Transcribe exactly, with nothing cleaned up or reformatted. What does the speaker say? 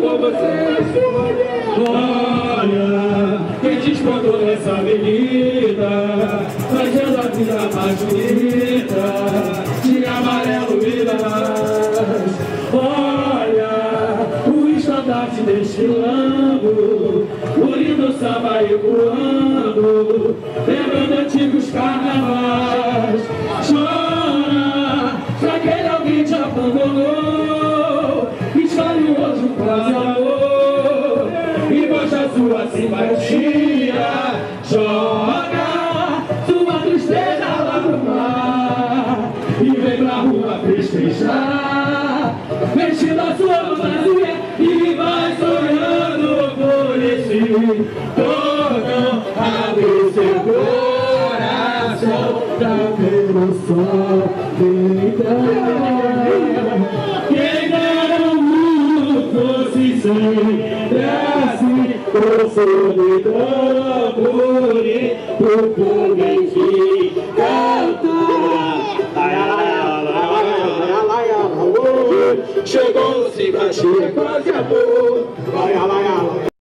com vocês. Olha, quem te espantou nessa avenida, fazendo a vida mais bonita, de amarelo vidas. Olha, o estandarte desfilando, o lindo samba ecoando, lembrando antigos carnavais. Chora, pra aquele alguém te abandonou, escolhe hoje um quase amor e mostra sua simpatia. Joga sua tristeza lá no mar e vem pra rua festejar, vestindo a sua fantasia e vai sonhando por esse cordão. Abre seu coração pra ver o sol brilhar. Quem dera o mundo fosse sempre assim, com solidão bonito, por enfim cantar. Chegou simpatia, quase amor.